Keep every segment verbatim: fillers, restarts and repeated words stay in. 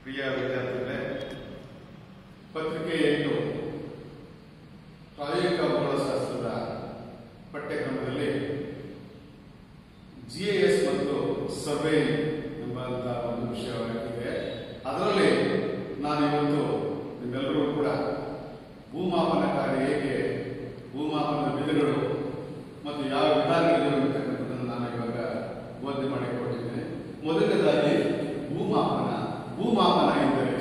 ಪ್ರಿಯ ವಿದ್ಯಾರ್ಥಿಗಳೇ, ಪತ್ರಿಕೆ ಎಂಟು ಪ್ರಾಯೋಗಿಕ ಭೂಗೋಳಶಾಸ್ತ್ರದ ಪಠ್ಯಕ್ರಮದಲ್ಲಿ ಜಿಎಎಸ್ ಮತ್ತು ಸರ್ವೆ ಎಂಬಂತಹ ಒಂದು ವಿಷಯವಾಗಿದೆ. ಅದರಲ್ಲಿ ನಾನಿವತ್ತು ನಿಮ್ಮೆಲ್ಲರೂ ಕೂಡ ಭೂಮಾಪನ ಕಾರ್ಯ ಹೇಗೆ, ಭೂಮಾಪನದ ವಿಧಗಳು ಮತ್ತು ಯಾವ ವಿಧಾನಗಳಿವೆ ಅಂತಕ್ಕಂಥದ್ದನ್ನು ನಾನು ಇವಾಗ ಬೋಧನೆ ಮಾಡಿಕೊಟ್ಟಿದ್ದೇನೆ. ಮೊದಲನೇದಾಗಿ ಭೂಮಾಪನ. ಭೂಮಾಪನ ಎಂದರೆ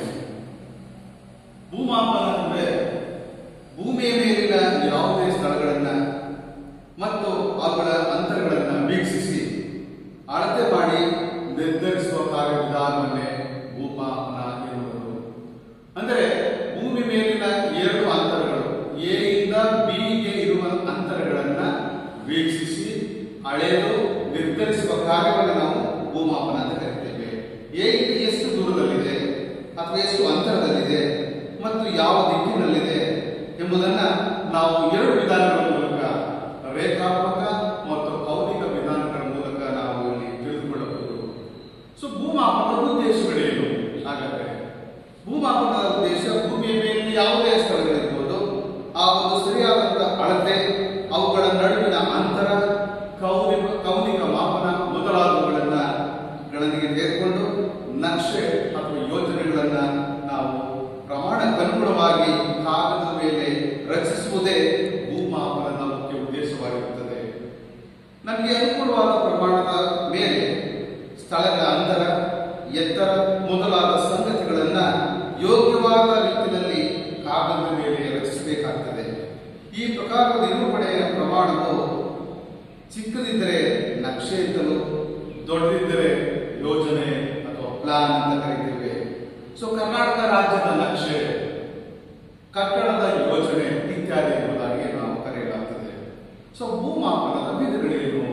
ಭೂಮಾಪನ ಅಂದರೆ ಭೂಮಿಯ ಮೇಲಿನ ಯಾವುದೇ ಸ್ಥಳಗಳನ್ನ ಮತ್ತು ಅವುಗಳ ಅಂತರಗಳನ್ನು ವೀಕ್ಷಿಸಿ ಅಳತೆ ಮಾಡಿ ನಿರ್ಧರಿಸುವ ಕಾರ್ಯವಿಧಾನವನ್ನೇ ಭೂಮಾಪನ ಎನ್ನುವುದು. ಅಂದರೆ ಭೂಮಿ ಮೇಲಿನ ಎರಡು ಅಂತರಗಳು ಎ ಇಂದ ಬಿಗೆ ಇರುವ ಅಂತರಗಳನ್ನ ವೀಕ್ಷಿಸಿ ಅಳೆದು ನಿರ್ಧರಿಸುವ ಕಾರ್ಯವನ್ನು ನಾವು ಭೂಮಾಪನ ಅಂತ ಕರಿತೇವೆ. ಎ ಎಷ್ಟು ದೂರದಲ್ಲಿದೆ ಅಥವಾ ಎಷ್ಟು ಅಂತರದಲ್ಲಿದೆ ಮತ್ತು ಯಾವ ದಿಕ್ಕಿನಲ್ಲಿದೆ ಎಂಬುದನ್ನ ನಾವು ಎರಡು ವಿಧಾನಗಳ ಮೂಲಕ, ರೇಖಾತ್ಮಕ ಮತ್ತು ಭೌತಿಕ ವಿಧಾನಗಳ ಮೂಲಕ ನಾವು ಇಲ್ಲಿ ತಿಳಿದುಕೊಳ್ಳಬಹುದು. ಸೊ ಭೂಮಾಪನದ ಉದ್ದೇಶಗಳೇನು? ಹಾಗಾದ್ರೆ ಭೂಮಾಪನದ ಉದ್ದೇಶ ಭೂಮಿಯ ಮೇಲಿನ ಯಾವುದೇ ಸ್ಥಳಗಳಿರ್ಬೋದು, ಆ ಒಂದು ಸರಿಯಾದಂತಹ ಅಳತೆ, ಅವುಗಳ ನಡುವಿನ ಅಂತರ, ಕೌನಿಕ ಕೌನಿಕ ಮಾಪನ ಮೊದಲಾದವುಗಳನ್ನ ಗಳನಿಗೆ ತೆಗೆದುಕೊಂಡು ನಕ್ಷೆ ಅಥವಾ ಯೋಜನೆಗಳನ್ನ ನಾವು ಪ್ರಮಾಣಕ್ಕನುಗುಣವಾಗಿ ಕಾಗದದ ಮೇಲೆ ರಚಿಸುವುದೇ ಭೂಮಾಪನದ ಮುಖ್ಯ ಉದ್ದೇಶವಾಗಿರುತ್ತದೆ. ನಮಗೆ ಅನುಕೂಲವಾದ ಪ್ರಮಾಣದ ಮೇಲೆ ಸ್ಥಳದ ಅಂತರ, ಎತ್ತರ ಮೊದಲಾದ ಸಂಗತಿಗಳನ್ನ ಯೋಗ್ಯವಾದ ರೀತಿಯಲ್ಲಿ ಕಾಗದದ ಮೇಲೆ ರಚಿಸಬೇಕಾಗ್ತದೆ. ಈ ಪ್ರಕಾರದ ನಿರೂಪಣೆಯ ಪ್ರಮಾಣವು ಚಿಕ್ಕದಿದ್ದರೆ ನಕ್ಷೆ ಅಂತಲೂ, ದೊಡ್ಡದಿದ್ದರೆ ಯೋಜನೆ ಅಥವಾ ಪ್ಲಾನ್ ಅಂತ ಕರೀತೇವೆ. ಸೊ ಕರ್ನಾಟಕ ರಾಜ್ಯದ ನಕ್ಷೆ, ಕಟ್ಟಡದ ಯೋಜನೆ ಇತ್ಯಾದಿ ಎಂಬುದಾಗಿ ನಾವು ಕರೆಯಲಾಗುತ್ತದೆ. ಸೊ ಭೂಮಾಪನದ ವಿಧಗಳೇನು?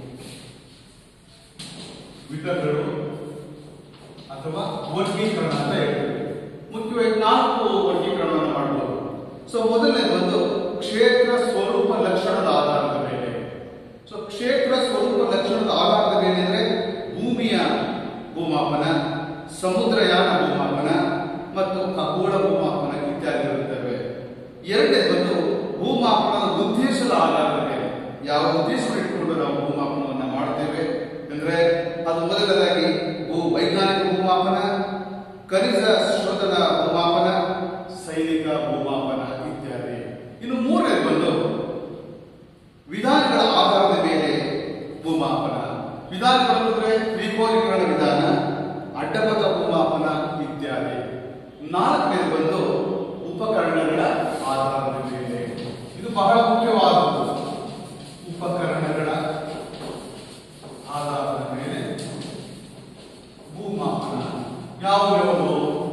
ವಿಧಗಳು ಅಥವಾ ವರ್ಗೀಕರಣ ಅಂತ ಹೇಳ್ತೀವಿ. ಮುಖ್ಯವಾಗಿ ನಾಲ್ಕು ವರ್ಗೀಕರಣವನ್ನು ಮಾಡಬಹುದು. ಸೊ ಮೊದಲನೇ ಒಂದು ಕ್ಷೇತ್ರ ಸ್ವರೂಪ ಲಕ್ಷಣದ ಆಧಾರದ ಮೇಲೆ. ಸೊ ಕ್ಷೇತ್ರ ಸ್ವರೂಪ ಲಕ್ಷಣದ ಆಧಾರದ ಮೇಲೆ ಅಂದ್ರೆ ಭೂಮಿಯ ಭೂಮಾಪನ, ಸಮುದ್ರಯಾನ ಭೂಮಾಪನ ಮತ್ತು ಖಗೋಳ ಭೂಮಾಪನ ಇತ್ಯಾದಿಗಳಿರುತ್ತವೆ. ಎರಡನೇ ಬಂದು ಭೂಮಾಪನದ ಉದ್ದೇಶದ ಆಧಾರದ ಮೇಲೆ, ಯಾವ ಉದ್ದೇಶವನ್ನು ಇಟ್ಟುಕೊಂಡು ನಾವು ಭೂಮಾಪನವನ್ನು ಮಾಡುತ್ತೇವೆ ಅಂದ್ರೆ ಅದು ಮೊದಲನೇದಾಗಿ ಭೂ ವೈಜ್ಞಾನಿಕ ಭೂಮಾಪನ, ಖನಿಜ ಶೋಧನ ಭೂಮಾಪನ, ಸೈನಿಕ ಭೂಮಾಪನ ಇತ್ಯಾದಿ. ಇನ್ನು ಮೂರನೇ ಬಂದು ವಿಧಾನಗಳ ಆಧಾರದ ಮೇಲೆ ಭೂಮಾಪನ. ವಿಧಾನಗಳು ಅಂದ್ರೆ ತ್ರಿಕೋನೀಕರಣ ವಿಧಾನ, ಅಡ್ಡಪಥ ಭೂಮಾಪನ ಇತ್ಯಾದಿ. ನಾಲ್ಕನೇ ಬಂದು ಉಪಕರಣಗಳ ಆಧಾರದ ಮೇಲೆ. ಇದು ಬಹಳ ಮುಖ್ಯವಾದದ್ದು. ಉಪಕರಣಗಳ ಆಧಾರದ ಮೇಲೆ ಭೂಮಾಪನ ಯಾವುದ್ಯಾವುದು?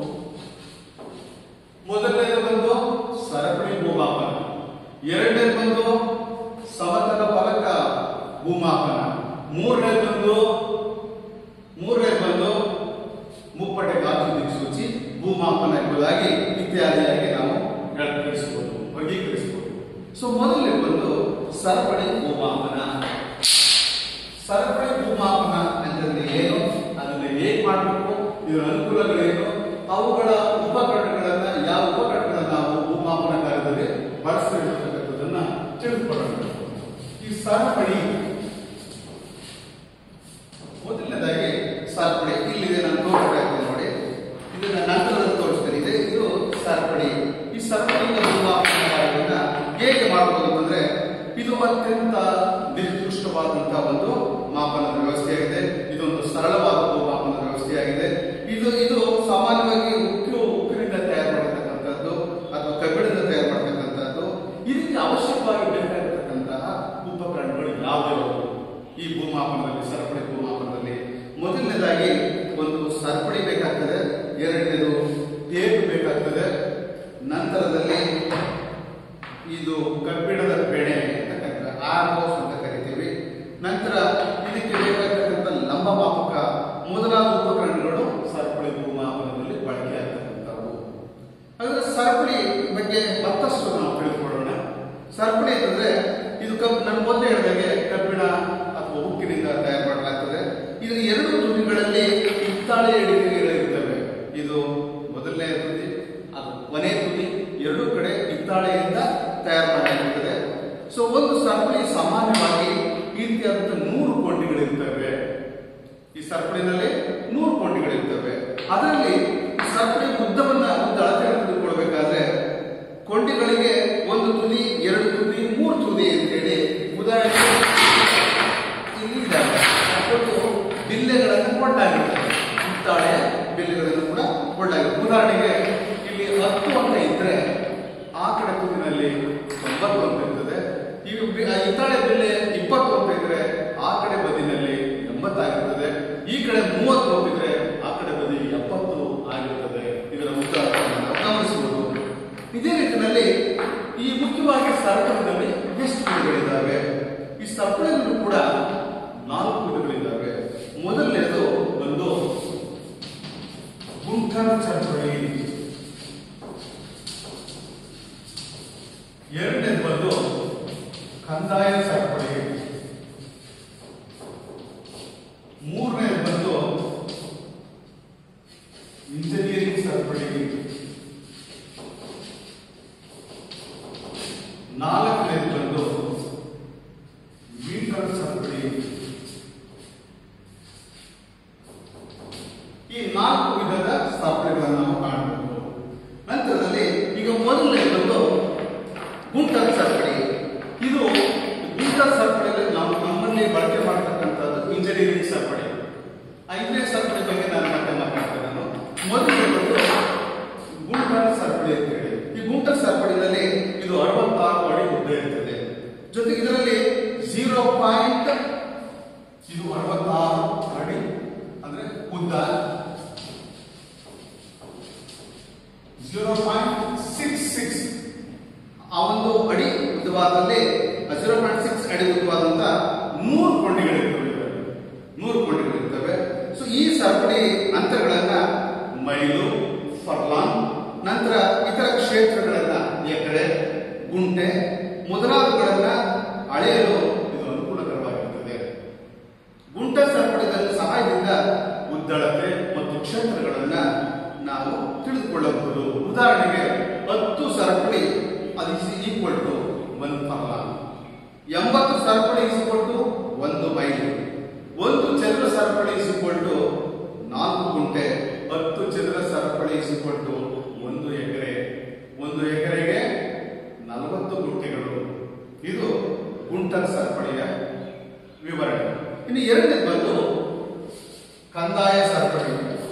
ಮೊದಲನೇದು ಬಂದು ಸರಪಳಿ ಭೂಮಾಪನ, ಎರಡನೇ ಬಂದು ಸಮತಲ ಫಲಕ ಭೂಮಾಪನ, ಮೂರನೇ ಬಂದು ಮೂರನೇ ಬಂದು ಮುಪ್ಪಟೆ ಗಾತ್ರ ದಿಕ್ಸೂಚಿ ಭೂಮಾಪನ ಎಂಬುದಾಗಿ ಇತ್ಯಾದಿಯಾಗಿ ನಾವು ವರ್ಗೀಕರಿಸಬಹುದು ವರ್ಗೀಕರಿಸಬಹುದು ಸೊ ಮೊದಲನೇ ಬಂದು ಸರಪಳಿ ಭೂಮಾಪನ. ಸರಪಳಿ ಭೂಮಾಪನ ಅಂತಂದ್ರೆ ಏನು, ಅದನ್ನ ಹೇಗೆ ಮಾಡಬೇಕು, ಇದರ ಅನುಕೂಲಗಳೇನು, ಅವುಗಳ ಉಪಕರಣಗಳನ್ನ, ಯಾವ ಉಪಕರಣಗಳನ್ನ ನಾವು ಭೂಮಾಪನ ಕಾರ್ಯದಲ್ಲಿ ಬಳಸಬೇಕಂತಕ್ಕಂಥದ್ದನ್ನ ತಿಳಿದುಕೊಳ್ಳೋಣ. ಈ ಸರಪಳಿ ಮೊದಲನೇದಾಗಿ ಸರಪಳಿ ಇಲ್ಲಿದೆ, ನಾನು ತೋರಿಸ್ತಾ ಇದ್ದೇನೆ ನೋಡಿ, ಇದನ್ನ ನಂತರದಲ್ಲಿ ತೋರಿಸ್ತೇನೆ. ಇದೆ ಇದು ಸರಪಳಿ. ಈ ಸರಪಳಿಯಿಂದ ಭೂಮಾಪನ ಕಾರ್ಯವನ್ನ ಹೇಗೆ ಮಾಡಬಹುದು ಅಂದ್ರೆ ಇದು ಅತ್ಯಂತ ನಿರ್ದಿಷ್ಟವಾದಂತಹ ಒಂದು ಮಾಪನದ ವ್ಯವಸ್ಥೆಯಾಗಿದೆ. ಇದೊಂದು ಸರಳವಾದ ಭೂಮಾಪನದ ವ್ಯವಸ್ಥೆಯಾಗಿದೆ. ಇದು ಇದು ಸಾಮಾನ್ಯವಾಗಿ ಉಕ್ಕು ಉಕ್ಕಿನಿಂದ ತಯಾರು ಮಾಡತಕ್ಕಂಥದ್ದು ಅಥವಾ ಕಬ್ಬಿಣದಿಂದ ತಯಾರು ಮಾಡತಕ್ಕಂಥದ್ದು. ಇದಕ್ಕೆ ಅವಶ್ಯಕವಾಗಿ ಬೇಕಾಗಿರತಕ್ಕಂತಹ ಉಪಕರಣಗಳು ಯಾವುದ್ಯಾವುದು ಈ ಭೂಮಾಪನದಲ್ಲಿ, ಸರಪಳಿ ಭೂಮಾಪನದಲ್ಲಿ? ಮೊದಲನೇದಾಗಿ ಒಂದು ಸರಪಳಿ ಬೇಕಾಗ್ತದೆ, ಎರಡನೇದು ಟೇಪ್ ಬೇಕಾಗ್ತದೆ, ನಂತರದಲ್ಲಿ ಇದು ಕಬ್ಬಿಣದ ಬೆಣೆ ಅಂತಕ್ಕಂಥ ಆರ್ಮೋಸ್ ಅಂತ ಕರಿತೀವಿ, ನಂತರ ಇದಕ್ಕೆ ಬೇಕಾಗಿರ್ತಕ್ಕಂಥ ಲಂಬ ಮಾಪಕ ಮೊದಲಾದ ಉಪಕರಣಗಳು ಸರಪಳಿ ಭೂಮಾಪನದಲ್ಲಿ ಬಳಕೆ ಆಗ್ತಕ್ಕಂಥವು. ಹಾಗಾದ್ರೆ ಸರಪಳಿ ಬಗ್ಗೆ ಮತ್ತಷ್ಟು ನಾವು ತಿಳಿದುಕೊಳ್ಳೋಣ. ಸರಪಳಿ ಅಂತಂದ್ರೆ ಇದು ಕಬ್ ನನ್ನ ಮೊದಲೇ ಹೇಳಿದಾಗೆ ಕಬ್ಬಿಣ ಅಥವಾ ಉಕ್ಕಿನಿಂದ ತಯಾರು ಮಾಡಲಾಗ್ತದೆ. ಇದರ ಎರಡು ತುದಿಗಳಲ್ಲಿ ಹಿತ್ತಾಳೆ ಎಣಿಕೆಗಳಿರ್ತವೆ. ಇದು ಸರಪಳಿ ಸಾಮಾನ್ಯವಾಗಿ ಈ ರೀತಿಯಾದಂತಹ ನೂರು ಕೊಂಡಿಗಳಿರ್ತವೆ. ಈ ಸರಪಳಿನಲ್ಲಿ ನೂರು ಕೊಂಡಿಗಳಿರ್ತವೆ. ಅದರಲ್ಲಿ ಸರಪಳಿ ಉದ್ದವನ್ನ ಉದ್ದ ಅಳತೆಯನ್ನು ತೆಗೆದುಕೊಳ್ಬೇಕಾದ್ರೆ ಕೊಂಡಿಗಳಿಗೆ ಒಂದು ತುದಿ, ಎರಡು ತುದಿ, ಮೂರು ತುದಿ ಅಂತೇಳಿ ಉದಾಹರಣೆಗೆ ಇಲ್ಲಿ ಕೊಟ್ಟು ಬಿಲ್ಲೆಗಳನ್ನು ಕೊಟ್ಟಾಗಿರ್ತದೆ. ಹಿತ್ತಾಳೆ ಬಿಲ್ಲೆಗಳನ್ನು ಕೂಡ ಕೊಟ್ಟಾಗಿರ್ತದೆ. ಉದಾಹರಣೆಗೆ ಇಲ್ಲಿ ಹತ್ತು ಅಂತ ಇದ್ರೆ ಆ ಕಡೆ ತುದಿನಲ್ಲಿ ತೊಂಬತ್ತು ಅಂತ ಇರ್ತದೆ. ಈ ಹಿತ್ತಾಳೆ ಬಿಲ್ಲೆ ಇಪ್ಪತ್ತು ಅಂತ ಇದ್ರೆ ಆ ಕಡೆ ಬದಿನಲ್ಲಿ ಎಂಬತ್ತಾಗಿರ್ತದೆ. ಈ ಕಡೆ ಮೂವತ್ತು ಅಂತಿದ್ರೆ ಆ ಕಡೆ ಬದಿ ಎಪ್ಪತ್ತು ಆಗಿರ್ತದೆ. ಇದರ ಉದಾಹರಣೆಯನ್ನು ನಾವು ಗಮನಿಸಬಹುದು. ಇದೇ ರೀತಿಯಲ್ಲಿ ಈ ಮುಖ್ಯವಾಗಿ ಸರಪಳಿನಲ್ಲಿ ಎಷ್ಟು ವಿಧಗಳಿದ್ದಾವೆ? ಈ ಸರಪಳಿಯಲ್ಲೂ ಕೂಡ ನಾಲ್ಕು ವಿಧಗಳಿದ್ದಾವೆ. ಮೊದಲನೇದು ಒಂದು ಗುಂಟರ ಸರಪಳಿ, ಎರಡನೇದು ಬಂದು ಕಂದಾಯ ಸರಪಳಿ, ಮೂರನೇದು ಬಂದು ಇಂಜಿನಿಯರಿಂಗ್ ಸರಪಳಿ, ನಾಲ್ಕನೇದು ಬಂದು ಮೀಟರ್ ಸರಪಳಿ. ಈ ನಾಲ್ಕು ವಿಧದ ಸರಪಳಿಗಳನ್ನು ನಾವು ಕಾಣಬಹುದು. ನಂತರದಲ್ಲಿ ಈಗ ಮೊದಲನೇ ಬಂದು ಗುಂಟರ ಸರಪಳಿ. ಇದು ಗುಂಟರ ಸರಪಳಿಯಲ್ಲಿ ನಾವು ನಮ್ಮಲ್ಲಿ ಬಳಕೆ ಮಾಡತಕ್ಕಂಥದ್ದು ಇಂಜಿನಿಯರಿಂಗ್ ಸರಪಳಿ. ಆ ಇಂಜಿನಿಯರಿಂಗ್ ಸರಪಳಿ ಬಗ್ಗೆ ನಾನು ಮತ್ತೆ ಮಾತಾಡ್ತೇನೆ. ನಾನು ಮೊದಲನೇ ಬಂದು ಗುಂಟರ ಸರಪಳಿ ಅಂತ ಹೇಳಿ. ಈ ಗುಂಟರ ಸರಪಳಿನಲ್ಲಿ ಇದು ಅರವತ್ತಾರು ಅಡಿ ಉದ್ದ ಇರ್ತದೆ. ಜೊತೆಗೆ ಇದರಲ್ಲಿ ಜೀರೋ ಪಾಯಿಂಟ್ ಇದು ಅರವತ್ತಾರು ಅಡಿ ಅಂದ್ರೆ ಉದ್ದ, ಜೀರೋ ಪಾಯಿಂಟ್ ಸಿಕ್ಸ್ ಸಿಕ್ಸ್ ಆ ಒಂದು ಅಡಿ ಉದ್ದವಾದಲ್ಲಿ ಜೀರೋ ಪಾಯಿಂಟ್ ಸಿಕ್ಸ್ ಅಡಿ ಉದ್ದವಾದಂತ ನೂರು ಕೊಂಡಿಗಳಿರ್ತವೆ. ನೂರು ಕೊಂಡಿಗಳಿರ್ತವೆ. ಸೊ ಈ ಸರಪಳಿ ಅಂತರಗಳನ್ನ ಮೈಲು, ಫರ್ಲಾಂಗ್, ನಂತರ ಇತರ ಕ್ಷೇತ್ರಗಳನ್ನ ಎಕರೆ, ಗುಂಟೆ ಮೊದಲಾದವುಗಳನ್ನ ಅಳೆಯಲು ಇದು ಅನುಕೂಲಕರವಾಗಿರುತ್ತದೆ. ಗುಂಟ ಸರಪಳಿಯ ಸಹಾಯದಿಂದ ಉದ್ದಳತೆ ಮತ್ತು ಕ್ಷೇತ್ರಗಳನ್ನ ನಾವು ತಿಳಿದುಕೊಳ್ಳಬಹುದು. ಉದಾಹರಣೆಗೆ ಹತ್ತು ಸರಪಳಿ ಅದು ಈಕ್ವಲ್ ಟು ಒಂದು ಫರ್ಲಾಂಗ್, ಎಂಬತ್ತು ಸರಪಳಿ ಈಕ್ವಲ್ ಟು ಒಂದು ಮೈಲು, ಒಂದು ಚದರ ಸರಪಳಿ ಈಕ್ವಲ್ ಟು ನಾಲ್ಕು ಗುಂಟೆ, ಹತ್ತು ಚದರ ಸರಪಳಿ ಈಕ್ವಲ್ ಟು ಒಂದು ಎಕರೆ, ಒಂದು ಎಕರೆಗೆ ನಲವತ್ತು ಗುಂಟೆಗಳು. ಇದು ಗುಂಟರ ಸರಪಳಿಯ ವಿವರಣೆ. ಇನ್ನು ಎರಡನೇ ಬಂದು ಕಂದಾಯ ಸರಪಳಿ.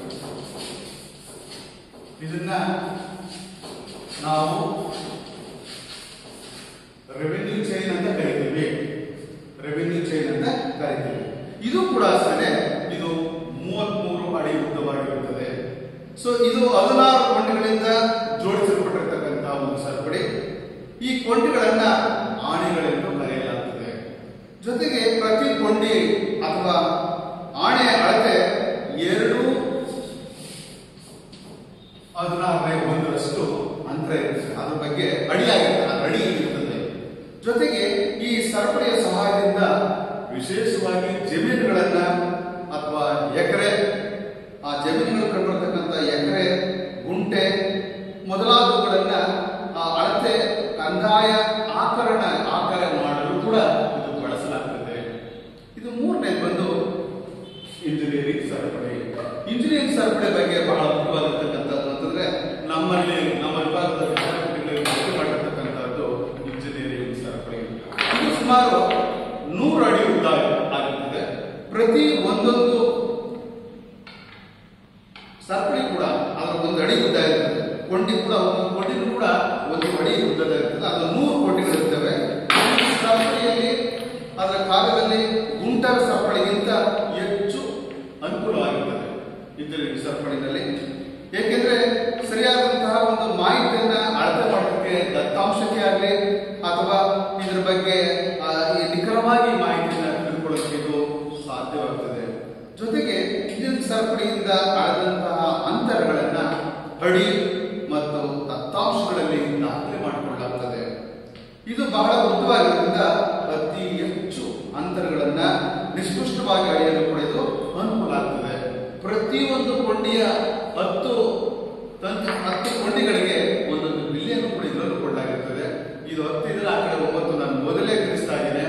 ಇದನ್ನ ನಾವು ರೆವಿನ್ಯೂ ಚೈನ್ ಅಂತ ಕರಿತೀವಿ. ರೆವಿನ್ಯೂ ಚೈನ್ ಅಂತ ಕರಿತೀವಿ. ಇದು ಕೂಡ ಅಷ್ಟೇ, ಇದು ಮೂವತ್ಮೂರು ಅಡಿ ಉದ್ದವಾಗಿರುತ್ತದೆ. ಸೊ ಇದು ಹದಿನಾರು ಕೊಂಡಿಗಳಿಂದ ಜೋಡಿಸಲ್ಪಟ್ಟಿರ್ತಕ್ಕಂತಹ ಒಂದು ಸರಪಳಿ. ಈ ಕೊಂಡಿಗಳನ್ನ ಆಣೆಗಳೆಂದು ಕರೆಯಲಾಗುತ್ತದೆ. ಜೊತೆಗೆ ಪ್ರತಿ ಕೊಂಡಿ ಅಥವಾ ಆಣೆ ಅಳತೆ ಎರಡು ಹದಿನಾರನೇ ಒಂದರಷ್ಟು ಅಂತರ ಇರ್ತದೆ. ಅದ್ರ ಬಗ್ಗೆ ಅಡಿಯಾಗಿರ್ತದೆ, ಅದು ಅಡಿ ಇರ್ತದೆ. ಜೊತೆಗೆ ಈ ಸರಪಳಿಯ ಸಹಾಯದಿಂದ ವಿಶೇಷವಾಗಿ ಜಮೀನುಗಳನ್ನ ಅಥವಾ ಎಕರೆ, ಆ ಜಮೀನುಗಳು ಕಂಡಿರ್ತಕ್ಕಂಥ ಎಕರೆ, ಗುಂಟೆ ಮೊದಲಾದವುಗಳನ್ನ ಆ ಅಳತೆ, ಕಂದಾಯ, ಆಕರಣ ಆಕಾರ ಮಾಡಲು ಕೂಡ ಇದು ಬಳಸಲಾಗುತ್ತದೆ. ಇದು ಮೂರನೇ ಬಂದು ಇಂಜಿನಿಯರಿಂಗ್ ಸರಪಳಿ. ಇಂಜಿನಿಯರಿಂಗ್ ಸರಪಳಿ ಬಗ್ಗೆ ಬಹಳ ಮುಖ್ಯವಾಗಿರ್ತಕ್ಕಂಥದ್ದು ಅಂತಂದ್ರೆ ನಮ್ಮಲ್ಲಿ ನಮ್ಮ ವಿಭಾಗದ ವಿದ್ಯಾರ್ಥಿಗಳಿಗೆ ಬಳಕೆ ಮಾಡಿರ್ತಕ್ಕಂಥದ್ದು ಇಂಜಿನಿಯರಿಂಗ್ ಸರಪಳಿ. ಇದು ಸುಮಾರು ನೂರು ಅಡಿ ಉದ್ದ ಆಗುತ್ತದೆ. ಪ್ರತಿ ಒಂದೊಂದು ಸರಪಳಿ ಕೂಡ ಅದರ ಒಂದು ಅಡಿ ಉದ್ದ ಇರ್ತದೆ. ಕೊಂಡಿ ಕೂಡ ಒಂದು ಕೊಂಡಿನೂ ಕೂಡ ಒಂದು ಅಡಿ ಉದ್ದದ ಇರ್ತದೆ. ಅದು ನೂರು ಕೊಂಡಿಗಳಿರ್ತವೆ. ಈ ಸರಪಳಿಯಲ್ಲಿ ಅದರ ಕಾಲದಲ್ಲಿ ಗುಂಟರ ಸರಪಳಿಗಿಂತ ಹೆಚ್ಚು ಅನುಕೂಲವಾಗಿರ್ತದೆ ಇಂಜಿನಿಯರಿಂಗ್ ಸರಪಳಿನಲ್ಲಿ. ಏಕೆಂದ್ರೆ ಸರಿಯಾದಂತಹ ಒಂದು ಮಾಹಿತಿಯನ್ನ ಅಳತೆ ಮಾಡೋದಕ್ಕೆ ದತ್ತಾಂಶಕ್ಕೆ ಆಗಲಿ ಅಥವಾ ಇದರ ಬಗ್ಗೆ ನಿಖರವಾಗಿ ಮಾಹಿತಿಯನ್ನು ತಿಳ್ಕೊಳ್ಳೋಕೆ ಇದು ಸಾಧ್ಯವಾಗುತ್ತದೆ. ಜೊತೆಗೆ ಇಂಜಿನಿಯರಿಂಗ್ ಸರಪಳಿಯಿಂದ ಅಳೆದಂತಹ ಅಂತರಗಳನ್ನ ಅಡಿ ಮತ್ತು ದತ್ತಾಂಶಗಳಲ್ಲಿ ದಾಖಲೆ ಮಾಡಿಕೊಳ್ಳಲಾಗುತ್ತದೆ. ಇದು ಬಹಳ ಉದ್ದವಾಗಿರುವುದರಿಂದ ಅತಿ ಹೆಚ್ಚು ಅಂತರಗಳನ್ನ ನಿಷ್ಕೃಷ್ಟವಾಗಿ ಅಳೆಯಲು ಕೂಡ ಇದು ಅನುಕೂಲ ಆಗ್ತದೆ. ಪ್ರತಿಯೊಂದು ಕೊಂಡಿಯ ಹತ್ತು ಹತ್ತು ಕೊಂಡಿಗಳಿಗೆ ಒಂದೊಂದು ಬಿಲ್ಲಿಯನ್ನು ಕೂಡ ಇದರಲ್ಲೂ ಕೊಡಲಾಗಿರುತ್ತದೆ. ಇದು ಹತ್ತಿದ್ರೆ ಆ ಕಡೆ ಒಂಬತ್ತು ನಾನು ಮೊದಲೇ ತಿಳಿಸ್ತಾ ಇದ್ದೇನೆ.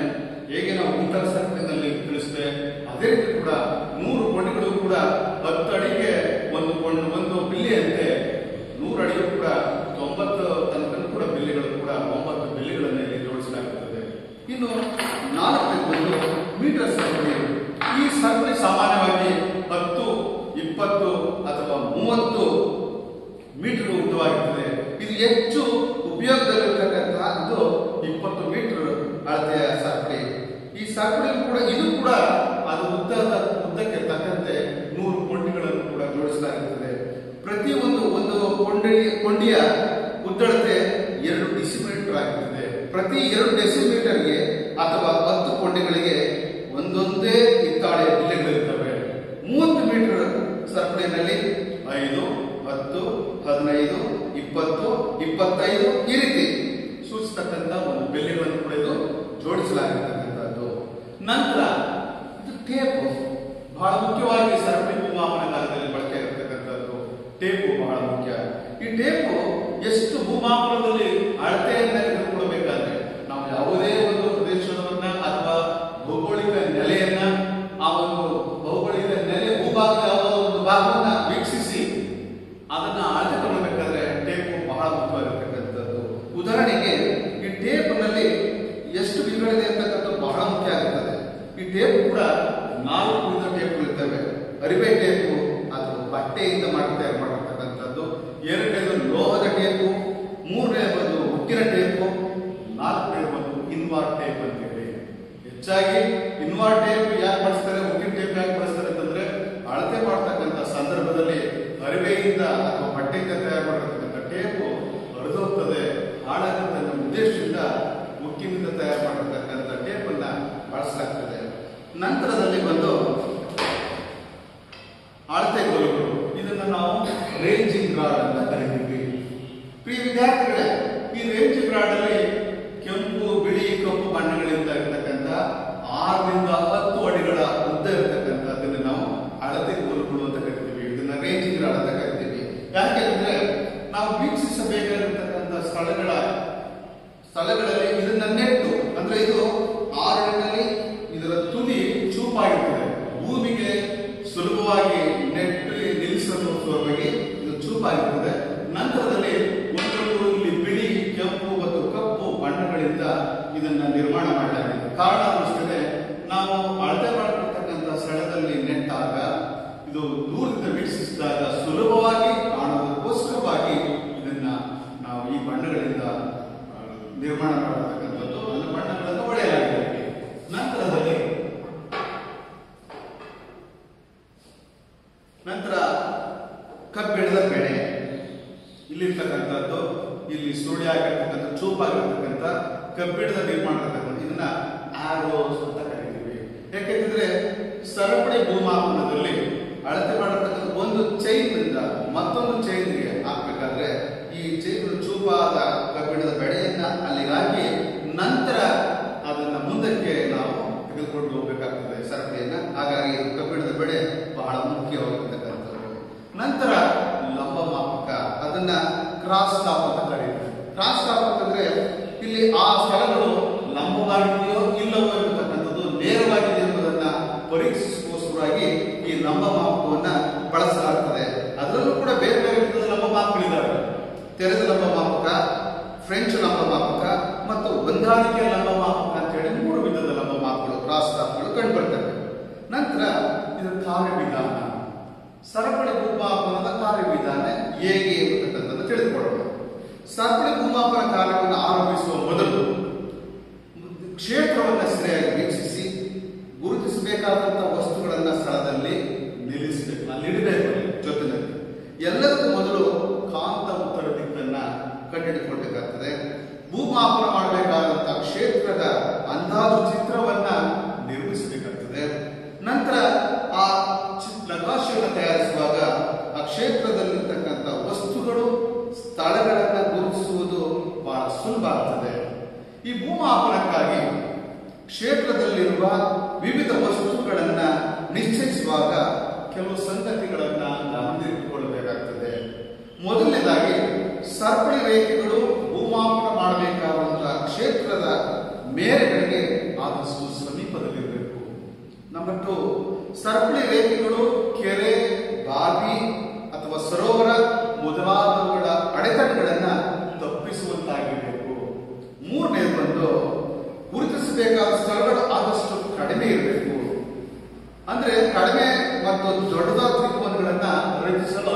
ಅಥವಾ ಮೂವತ್ತು ಮೀಟರ್ ಉದ್ದವಾಗಿರ್ತದೆ. ಇದು ಹೆಚ್ಚು ಉಪಯೋಗದಲ್ಲಿರ್ತಕ್ಕಂತಹ ಇದು ಇಪ್ಪತ್ತು ಮೀಟರ್ ಅಳತೆಯ ಸರಪಳಿ. ಈ ಸರಪಳಿ ಕೂಡ ಇದು ಕೂಡ ಅದು ಉದ್ದದ ಉದ್ದಕ್ಕೆ ತಕ್ಕಂತೆ ನೂರು ಕೊಂಡಿಗಳನ್ನು ಕೂಡ ಜೋಡಿಸಲಾಗುತ್ತದೆ. ಪ್ರತಿ ಒಂದು ಒಂದು ಕೊಂಡಿ ಕೊಂಡಿಯ ಉದ್ದಳತೆ ಎರಡು ಡೆಸಿಮೀಟರ್ ಆಗಿರುತ್ತದೆ. ಪ್ರತಿ ಎರಡು ಡೆಸಿಮೀಟರ್ಗೆ ಅಥವಾ ಹತ್ತು ಕೊಂಡಿಗಳಿಗೆ ಒಂದೊಂದೇ ಹಿತ್ತಾಳೆ ಬಿಲ್ಲೆಗಳಿರ್ತವೆ. ಮೂವತ್ತು ಮೀಟರ್ ಸರಪಳಿಯಲ್ಲಿ ಐದು, ಹತ್ತು, ಹದಿನೈದು, ಇಪ್ಪತ್ತು, ಇಪ್ಪತ್ತೈದು ಈ ರೀತಿ ಸೂಚಿಸತಕ್ಕಂತ ಒಂದು ಬೆಲೆಗಳನ್ನು ಕೂಡ ಇದು ಜೋಡಿಸಲಾಗಿರ್ತಕ್ಕಂಥದ್ದು. ನಂತರ ಇದು ಟೇಪು ಬಹಳ ಮುಖ್ಯವಾಗಿ ಸರಪಳಿ ಭೂಮಾಪನ ಕಾಲದಲ್ಲಿ ಬಳಕೆ ಇರತಕ್ಕಂಥದ್ದು. ಟೇಪು ಬಹಳ ಮುಖ್ಯ. ಈ ಟೇಪು ಎಷ್ಟು ಭೂಮಾಪನದಲ್ಲಿ ಅಳತೆಯನ್ನ ತೆಗೆದುಕೊಳ್ಳಬೇಕಾದ್ರೆ ನಾವು ಯಾವುದೇ ಒಂದು ಪ್ರದೇಶವನ್ನ ಅಥವಾ ಭೌಗೋಳಿಕ ನೆಲೆಯನ್ನ ಆ ಒಂದು ಭೌಗೋಳಿಕ ನೆಲೆ ಭೂಭಾಗದ ಯಾವುದೋ ಒಂದು ಭಾಗವನ್ನ ವೀಕ್ಷಿಸಿ ಅದನ್ನ ಅಳತೆ ತಗೊಳ್ಬೇಕಾದ್ರೆ ಟೇಪು ಬಹಳ ಮುಖ್ಯವಾಗಿರ್ತಕ್ಕಂಥದ್ದು. ಉದಾಹರಣೆಗೆ ಈ ಟೇಪ್ನಲ್ಲಿ ಎಷ್ಟು ವಿಂಗಡಣೆ ಅಂತಕ್ಕಂಥದ್ದು ಬಹಳ ಮುಖ್ಯ ಆಗುತ್ತದೆ. ಈ ಟೇಪ್ ಕೂಡ ನಾಲ್ಕು ವಿಧದ ಟೇಪ್ಗಳಿರ್ತವೆ. ಅರಿವೆ ಟೇಪು ಅದು ಬಟ್ಟೆಯಿಂದ ಮಾಡಿ ತಯಾರು ಮಾಡಿರ್ತಕ್ಕಂಥದ್ದು. ಎರಡನೇದು ಲೋಹದ ಟೇಪು, ಮೂರನೇ ಬಂದು ಉಕ್ಕಿನ ಟೇಪು, ನಾಲ್ಕನೇ ಬಂದು ಇನ್ವಾರ್ ಟೇಪ್ ಅಂತ ಹೇಳಿ. ಹೆಚ್ಚಾಗಿ ಇನ್ವಾರ್ ಟೇಪ್ ಯಾಕೆ ಬಳಸ್ತಾರೆ, ಉಕ್ಕಿನ ಟೇಪ್ ಯಾಕೆ ಬಳಸ್ತಾರೆ ಅಂತಂದ್ರೆ ಅಳತೆ ಮಾಡ್ತಕ್ಕಂಥ ಸಂದರ್ಭದಲ್ಲಿ ಅರಿವೆಯಿಂದ ಅಥವಾ ಬಟ್ಟೆಯಿಂದ ತಯಾರು ಮಾಡಿರ್ತಕ್ಕಂಥ ಟೇಪು ಹರಿದೋಗ್ತದೆ, ಹಾಳಾಗುತ್ತೆ ಅನ್ನೋ ಉದ್ದೇಶದಿಂದ ಉಕ್ಕಿನಿಂದ ತಯಾರು ಮಾಡಿರ್ತಕ್ಕಂಥ ಟೇಪ್ ಅನ್ನ ಬಳಸಲಾಗ್ತದೆ. ನಂತರದಲ್ಲಿ ಬಂದು ಅಳತೆ ಕೋಲುಗಳು. ಇದನ್ನ ನಾವು ರೇಂಜಿಂಗ್ ರಾಡ್ ಅಂತ ಕರೀತೀವಿ. ಪ್ರಿಯ ವಿದ್ಯಾರ್ಥಿಗಳೇ, ಈ ರೇಂಜಿಂಗ್ ರಾಡ್ ಅಲ್ಲಿ ಕೆಂಪು, ಬಿಳಿ, ಕಪ್ಪು ಬಣ್ಣಗಳಿಂದ ಇರತಕ್ಕಂಥ ಆರರಿಂದ ಹತ್ತು ಅಡಿಗಳ ಉದ್ದ ಇರತಕ್ಕಂಥದ್ದನ್ನು ನಾವು ಅಳತೆ ಕೋಲುಗಳು ಅಂತ ಕರಿತೀವಿ. ಇದನ್ನ ರೇಂಜಿಂಗ್ ರಾಡ್ ಅಂತ ಕರಿತೀವಿ. ಯಾಕೆಂದ್ರೆ ನಾವು ವೀಕ್ಷಿಸಬೇಕಾಗಿರ್ತಕ್ಕಂಥ ಸ್ಥಳಗಳ ಸ್ಥಳಗಳಲ್ಲಿ ಇದನ್ನ ನೆಟ್ಟು, ಅಂದ್ರೆ ಇದು ಆರಡಿನಲ್ಲಿ ಇದರ ತುದಿ ಚೂಪಾಗಿರ್ತದೆ. ಭೂಮಿಗೆ ಸುಲಭವಾಗಿ ನೆಟ್ಟು ನಿಲ್ಲಿಸಲು ಸಲುವಾಗಿ ಇದು ಚೂಪಾಗಿರ್ತದೆ. ನಂತರದಲ್ಲಿ ಒಂದೊಂದು ಇಲ್ಲಿ ಬಿಳಿ, ಕೆಂಪು ಮತ್ತು ಕಪ್ಪು ಬಣ್ಣಗಳಿಂದ ಇದನ್ನ ನಿರ್ಮಾಣ ಮಾಡಲಾಗಿದೆ. ಕಾರಣ ಅಷ್ಟೇ, ನಾವು ಅಳತೆ ಮಾಡಿರ್ತಕ್ಕಂಥ ಸ್ಥಳದಲ್ಲಿ ನೆಟ್ಟಾಗ ಇದು ದೂರದಿಂದ ವೀಕ್ಷಿಸಿದಾಗ ಸುಲಭವಾಗಿ ಕಾಣೋದಕ್ಕೋಸ್ಕರವಾಗಿ ಇದನ್ನ ನಾವು ಈ ಬಣ್ಣಗಳಿಂದ ನಿರ್ಮಾಣ ಮಾಡತಕ್ಕಂಥದ್ದು. ಅದನ್ನು ಬಣ್ಣಗಳನ್ನು ಹೊಡೆಯಲಾಗಿದೆ. ನಂತರದಲ್ಲಿ ನಂತರ ಕಬ್ಬಿಣದ ಬೆಳೆ ಇಲ್ಲಿರ್ತಕ್ಕಂಥದ್ದು, ಇಲ್ಲಿ ಸುರುಳಿ ಆಗಿರ್ತಕ್ಕಂಥ ಚೂಪಾಗಿರ್ತಕ್ಕಂಥ ಕಬ್ಬಿಣದ ನಿರ್ಮಾಣ ಇರ್ತಕ್ಕಂಥ ಇದನ್ನ ಆರೋಸ್ ಅಂತ ಕರೀತೀವಿ. ಯಾಕೆಂದ್ರೆ ಸರಪಳಿ ಭೂಮಾಪನದಲ್ಲಿ ಅಳತೆ ಮಾಡಿರ್ತಕ್ಕಂಥ ಒಂದು ಚೈನ್ ನಿಂದ ಮತ್ತೊಂದು ಚೈನ್ಗೆ ಹಾಕ್ಬೇಕಾದ್ರೆ ಈ ಚೈನ್ ಚೂಪಾದ ಕಬ್ಬಿಣದ ಬೆಳೆಯನ್ನ ಅಲ್ಲಿಗೆ ಹಾಕಿ ನಂತರ ಅದನ್ನ ಮುಂದಕ್ಕೆ ನಾವು ತೆಗೆದುಕೊಂಡು ಹೋಗ್ಬೇಕಾಗ್ತದೆ ಸರಪಳಿಯನ್ನ. ಹಾಗಾಗಿ ಕಬ್ಬಿಣದ ಬೆಳೆ ಬಹಳ ಮುಖ್ಯವಾಗಿರ್ತಕ್ಕಂಥದ್ದು. ನಂತರ ಲಂಬ ಮಾಪಕ, ಅದನ್ನ ಕ್ರಾಸ್ ಟಾಪ್ ಅಂತ ಕರೀತಾರೆ. ಕ್ರಾಸ್ ಟಾಪ್ ಅಂತಂದ್ರೆ ಇಲ್ಲಿ ಆ ಸ್ಥಳಗಳು ಲಂಬವಾಗಿದೆಯೋ ಇಲ್ಲವೋ ಇರತಕ್ಕಂಥದ್ದು, ನೇರವಾಗಿದೆ ಎಂಬುದನ್ನ ಪರೀಕ್ಷಿಸೋಸ್ಕರವಾಗಿ ಈ ಲಂಬ ಮಾಪಕವನ್ನ ಬಳಸಲಾಗ್ತದೆ. ಅದರಲ್ಲೂ ಕೂಡ ಬೇರೆ ಬೇರೆ ವಿಧದ ಲಂಬ ಮಾಪಕಗಳಿದ್ದಾವೆ. ತೆರೆದ ಲಂಬ ಮಾಪಕ, ಫ್ರೆಂಚ್ ಲಂಬ ಮಾಪಕ ಮತ್ತು ಹೊಂದಾಣಿಕೆ ಲಂಬ ಮಾಪಕ ಅಂತ ಹೇಳಿ ಮೂರು ವಿಧದ ಲಂಬ ಮಾಪಕಗಳು, ಕ್ರಾಸ್ ಟಾಪ್ಗಳು ಕಂಡು ಬರ್ತವೆ. ನಂತರ ಇದು ಕಾರ್ಯವಿಧಾನ. ಸರಪಳಿ ಭೂಮಾಪನದ ಕಾರ್ಯವಿಧಾನ ಹೇಗೆ ಎಂಬತಕ್ಕಂಥದ್ದು ತಿಳಿದುಕೊಳ್ಳೋಣ. ಸರಪಳಿ ಭೂಮಾಪನ ಕಾರ್ಯವನ್ನು ಆರಂಭಿಸುವ ಮೊದಲು ಕ್ಷೇತ್ರವನ್ನು ಸರಿಯಾಗಿ ವೀಕ್ಷಿಸಿ ಗುರುತಿಸಬೇಕಾದಂತಹ ವಸ್ತುಗಳನ್ನ ಸ್ಥಳದಲ್ಲಿ ನಿಲ್ಲಿಸಬೇಕು, ಅಲ್ಲಿ ಇಡಬೇಕು. ಜೊತೆಯಲ್ಲಿ ಎಲ್ಲದಕ್ಕೂ ಮೊದಲು ಕಾಂತ ಉತ್ತರ ದಿಕ್ಕನ್ನ ಕಂಡುಹಿಡಿದುಕೊಳ್ಬೇಕಾಗ್ತದೆ. ಭೂಮಾಪನ ಮಾಡಬೇಕಾದಂತಹ ಕ್ಷೇತ್ರದ ಅಂದಾಜು ಚಿತ್ರವನ್ನ ನಿರ್ಮಿಸಬೇಕಾಗ್ತದೆ. ನಂತರ ಆ ನಕಾಶೆಯನ್ನು ತಯಾರಿಸುವಾಗ ಆ ಕ್ಷೇತ್ರದಲ್ಲಿರ್ತಕ್ಕಂಥ ವಸ್ತುಗಳು, ಸ್ಥಳಗಳನ್ನ ಗುರುತಿಸುವುದು ಬಹಳ ಸುಲಭ ಆಗ್ತದೆ. ಈ ಭೂಮಾಪನಕ್ಕಾಗಿ ಕ್ಷೇತ್ರದಲ್ಲಿರುವ ವಿವಿಧ ವಸ್ತುಗಳನ್ನ ನಿಶ್ಚಯಿಸುವಾಗ ಕೆಲವು ಸಂಗತಿಗಳನ್ನ ಗಮನದಲ್ಲಿಟ್ಟುಕೊಳ್ಳಬೇಕಾಗ್ತದೆ. ಮೊದಲನೇದಾಗಿ ಸರಪಳಿ ರೇಖೆಗಳು ಭೂಮಾಪನ ಮಾಡಬೇಕಾದಂತಹ ಕ್ಷೇತ್ರದ ಮೇರೆಗಳಿಗೆ ಆದಷ್ಟು ಸಮೀಪದಲ್ಲಿರಬೇಕು. ನಂಬರ್ ಟು, ಸರಪಳಿ ರೇಖೆಗಳು ಕೆರೆ, ಬಾವಿ ಅಥವಾ ಸರೋವರ ಮೊದಲಾದವುಗಳ ಅಡೆತಡೆಗಳನ್ನ ತಪ್ಪಿಸುವಂತಾಗಿರಬೇಕು. ಮೂರನೇ ಬಂದು ಗುರುತಿಸಬೇಕಾದ ಸ್ಥಳಗಳು ಆದಷ್ಟು ಕಡಿಮೆ ಇರಬೇಕು. ಅಂದ್ರೆ ಕಡಿಮೆ ಮತ್ತು ದೊಡ್ಡದಾದ ತ್ರಿಕೋನಗಳನ್ನ ರಚಿಸಲು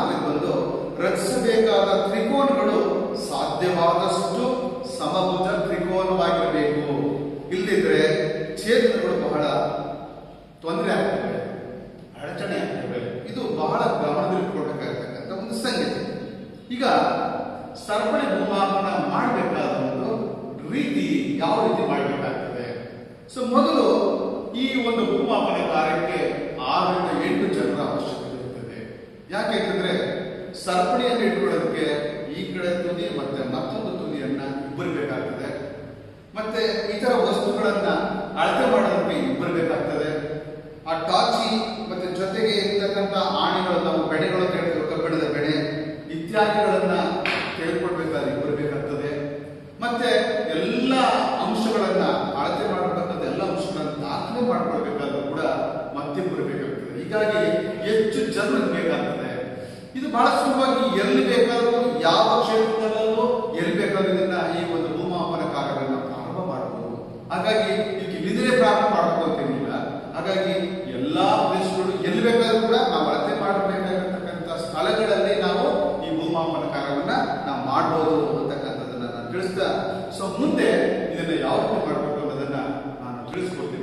ನಾಲ್ಕನೇ ಬಂದು ರಚಿಸಬೇಕಾದ ತ್ರಿಕೋನಗಳು ಸಾಧ್ಯವಾದಷ್ಟು ಸಮಭುಜ ತ್ರಿಕೋನವಾಗಿರಬೇಕು. ಇಲ್ಲದಿದ್ರೆ ಛೇದಗಳು ಬಹಳ ತೊಂದರೆ ಆಗ್ತವೆ, ಅಡಚಣೆ ಆಗ್ತವೆ. ಇದು ಬಹಳ ಗಮನದಲ್ಲಿಟ್ಕೊಳ್ಬೇಕಾಗಿರ್ತಕ್ಕಂಥ ಒಂದು ಸಂಗತಿ. ಈಗ ಸರಪಳಿ ಭೂಮಾಪನ ಮಾಡಬೇಕಾದ ಒಂದು ರೀತಿ ಯಾವ ರೀತಿ ಮಾಡಬೇಕಾಗ್ತದೆ? ಸೊ ಮೊದಲು ಈ ಒಂದು ಭೂಮಾಪನ ಕಾರ್ಯಕ್ಕೆ ಆರರಿಂದ ಎಂಟು ಜನರ ಅವಶ್ಯಕತೆ ಇರ್ತದೆ. ಯಾಕೆಂತಂದ್ರೆ ಸರಪಳಿಯನ್ನು ಇಟ್ಕೊಳ್ಳೋದಕ್ಕೆ ಈ ಕಡೆ ತುದಿ ಮತ್ತೆ ಮತ್ತೊಂದು ತುದಿಯನ್ನ ಇಬ್ಬರು ಬೇಕಾಗ್ತದೆ. ಮತ್ತೆ ಇತರ ವಸ್ತುಗಳನ್ನ ಅಳತೆ ಮಾಡೋದಕ್ಕೆ ಇಬ್ಬರು ಬೇಕಾಗ್ತದೆ. ಆ ಟಾಚಿ ಮತ್ತೆ ಜೊತೆಗೆ ಇರ್ತಕ್ಕಂಥ ಆಣಿಗಳು, ನಾವು ಬೆಳೆಗಳು ಹೇಳ್ತೀವಿ, ಕಬ್ಬಿಣದ ಬೆಳೆ ಇತ್ಯಾದಿಗಳನ್ನ ತಿಳ್ಕೊಳ್ಬೇಕಾದ್ರೆ ಇಬ್ಬರು ಬೇಕಾಗ್ತದೆ. ಮತ್ತೆ ಎಲ್ಲ ಅಂಶಗಳನ್ನ ಅಳತೆ ಮಾಡತಕ್ಕಂಥ ಎಲ್ಲ ಅಂಶಗಳನ್ನ ದಾಖಲೆ ಮಾಡ್ಕೊಳ್ಬೇಕಾದ್ರೂ ಕೂಡ ಮತ್ತಿಬ್ಬರು ಬೇಕಾಗ್ತದೆ. ಹೀಗಾಗಿ ಹೆಚ್ಚು ಜನರು ಬೇಕಾಗ್ತದೆ. ಇದು ಬಹಳ ಸುಲಭವಾಗಿ ಎಲ್ಲಿ ಬೇಕಾದ್ರೂ, ಯಾವ ಕ್ಷೇತ್ರದಲ್ಲೂ ಎಲ್ಲಿ ಬೇಕಾದ್ರೂ ಇದನ್ನ ಈ ಒಂದು ಭೂಮಾಪನ ಕಾರ್ಯಗಳನ್ನ ಪ್ರಾರಂಭ ಮಾಡಬಹುದು. ಹಾಗಾಗಿ ಈಗ ಇಲ್ಲಿದ್ರೆ ಪ್ರಾರಂಭ ಮಾಡಬೇಕು ಅಂತೇನಿಲ್ಲ. ಹಾಗಾಗಿ ಎಲ್ಲಾ ಪ್ರದೇಶಗಳು ಎಲ್ಲಿ ಬೇಕಾದ್ರೂ ಕೂಡ ನಾವು ಅಳತೆ ಮಾಡಬೇಕಾಗಿರ್ತಕ್ಕಂಥ ಸ್ಥಳಗಳಲ್ಲಿ ನಾವು ಈ ಭೂಮಾಪನ ಕಾರ್ಯವನ್ನ ನಾವು ಮಾಡಬಹುದು ಅಂತಕ್ಕಂಥದ್ದನ್ನ ನಾನು ತಿಳಿಸ್ತಾ, ಸೊ ಮುಂದೆ ಇದನ್ನ ಯಾವ ರೀತಿ ಮಾಡಬೇಕು ಅನ್ನೋದನ್ನ ನಾನು ತಿಳಿಸ್ಕೊಡ್ತೀನಿ.